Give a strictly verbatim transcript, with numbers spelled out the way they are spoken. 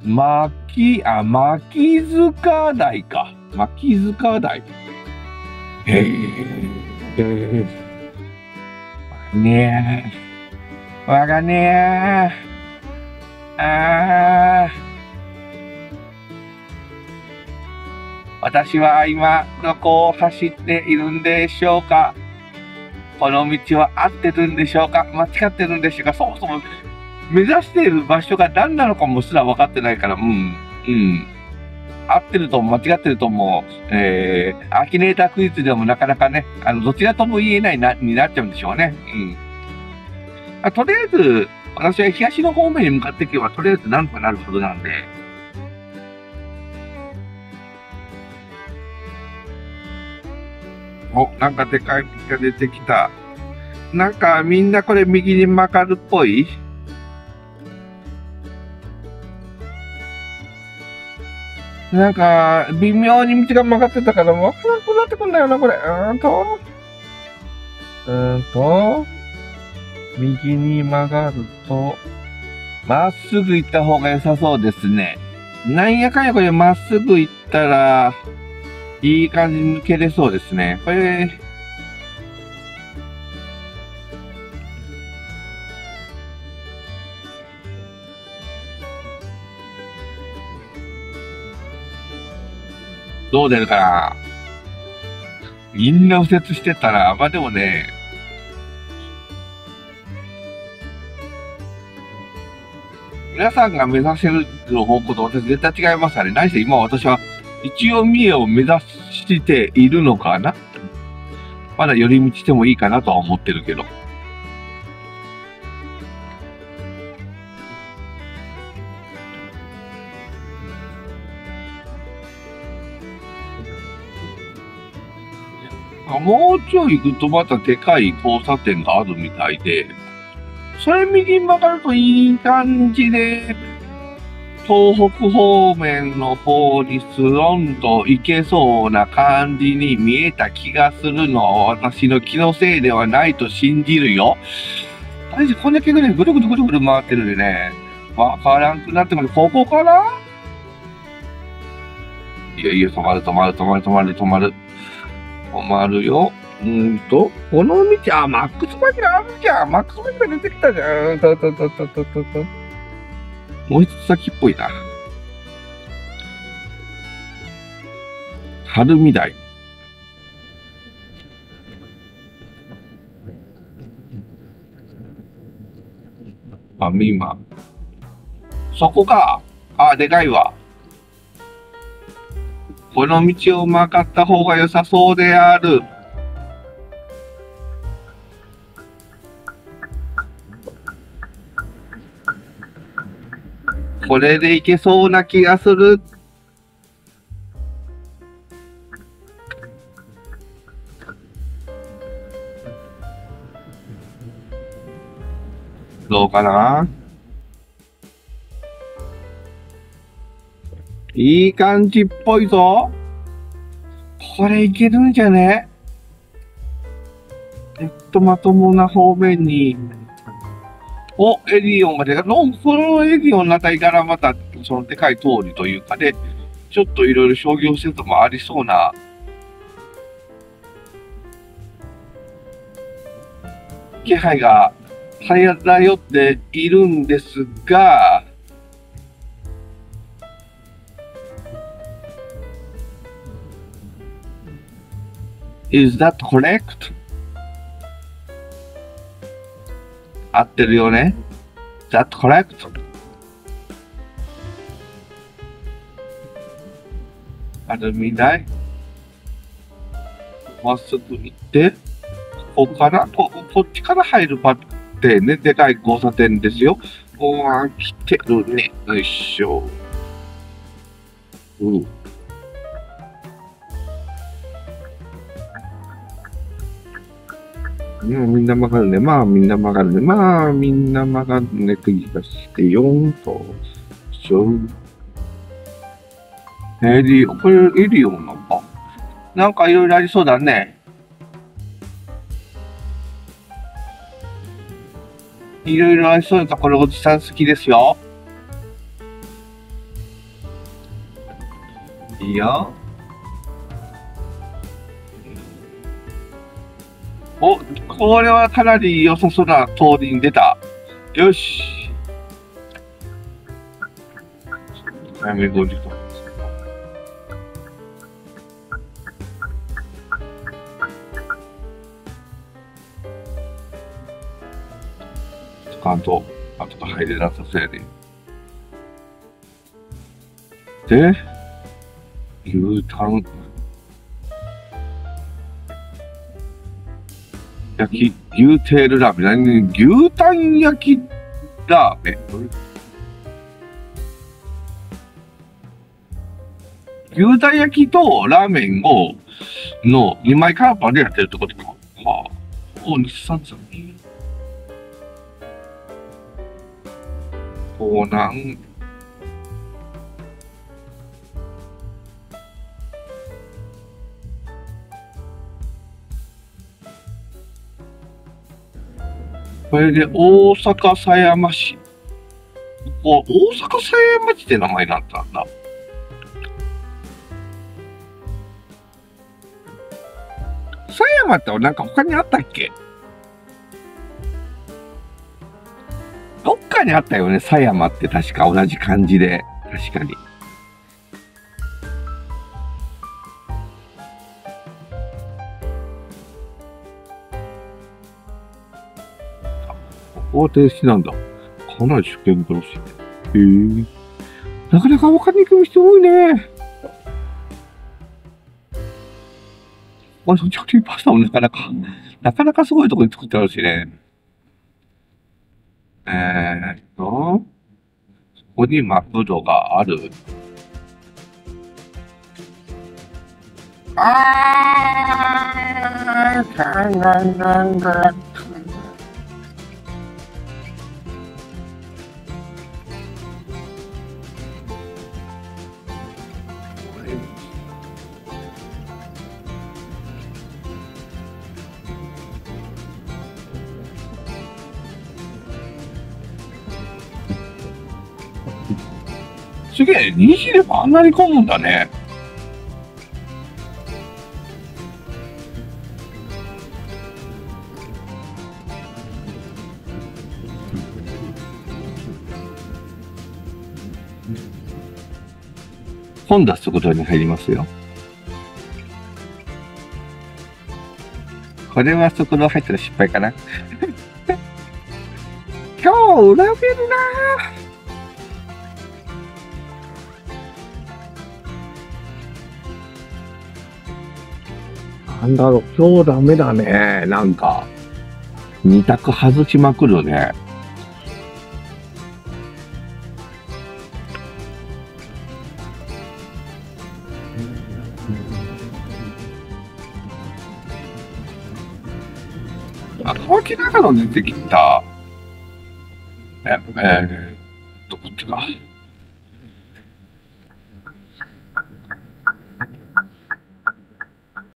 巻き、あ、巻塚台か。巻塚台。へえ。ねえ。わがねえ。ああ。私は今、どこを走っているんでしょうか。この道は合ってるんでしょうか、間違ってるんでしょうか。そもそも目指している場所が何なのかもすら分かってないから、うん、うん。合ってるとも間違ってるとも、えー、アキネータークイズでもなかなかね、あの、どちらとも言えないな、になっちゃうんでしょうね。うん。あ、とりあえず、私は東の方面に向かっていけば、とりあえず何とかなるはずなんで。お、なんかでかい道が出てきた。なんかみんなこれ右に曲がるっぽい。なんか、微妙に道が曲がってたから、わからなくなってくんだよな、これ。うーんと、うーんと、右に曲がると、まっすぐ行った方が良さそうですね。なんやかんやこれまっすぐ行ったら、いい感じに抜けれそうですね。これ、どう出るかな。みんな右折してたら、まあでもね、皆さんが目指せる方向と私絶対違いますよね。何して今私は一応三重を目指しているのかな。まだ寄り道してもいいかなとは思ってるけど。もうちょい行くとまたでかい交差点があるみたいで、それ右に曲がるといい感じで、東北方面の方にスロンと行けそうな感じに見えた気がするのは私の気のせいではないと信じるよ。あれこんだけぐらいぐるぐるぐるぐる回ってるでね、わからんくなってくる。ここかないやいや、止まる止まる止まる止まる止まる。止まるよ。うーんと、この道、あ、マックスバリアあるじゃん。マックスバリア出てきたじゃん。ととととととと。もう一つ先っぽいな。晴海台。あ、今。そこか。あ、でかいわ。この道を曲がった方が良さそうである。これでいけそうな気がする。どうかな。いい感じっぽいぞ。これいけるんじゃね。えっと、まともな方面に。お、エディオンが出た。の、このエディオンのあたりからまた、そのでかい通りというかで、ちょっといろいろ商業施設もありそうな気配が漂っているんですが、Is that correct? 合ってるよね ?That correct? あるみないまっすぐ行って、ここから、こ、こっちから入るバってね、でかい交差点ですよ。うわ、来てるね。よいしょ。うん。うん、みんな曲がるね。まあ、みんな曲がるね。まあ、みんな曲がるね。釘出してよんと。しょう。エリオ、これエリオンなんか。なんかいろいろありそうだね。いろいろありそうなところおじさん好きですよ。 いいよ。お、これはかなり良さそうな通りに出た。よし。早めにごじかん。つかんと、あとか入れなさそうやで。で、牛タン。焼き、牛テールラーメン。何牛タン焼きラーメン。牛タン焼きとラーメンを、のにまいカンパンでやってるってことか。はあ。お、日産さん。こうなん。これで大阪狭山市。ここ大阪狭山市って名前になったんだ。狭山ってなんか他にあったっけ？どっかにあったよね、狭山って確か同じ漢字で。確かに。ここは停止なんだ。かなり出見苦しい。へえ。なかなか分かりにくい人多いね。このチョコレートパスタもなかなか、なかなかすごいところに作ってあるしね。えーっと、ここにマクドがある。あー、ガンガンガンガン。すげえ、にじでもあんなに混むんだね。本出すことに入りますよ。これは速度入ったら失敗かな。今日、裏べるなぁ。なんだろう、今日ダメだね。なんか、二択外しまくるね。あ、乾きながら出てきた。え、えー、どこっちか。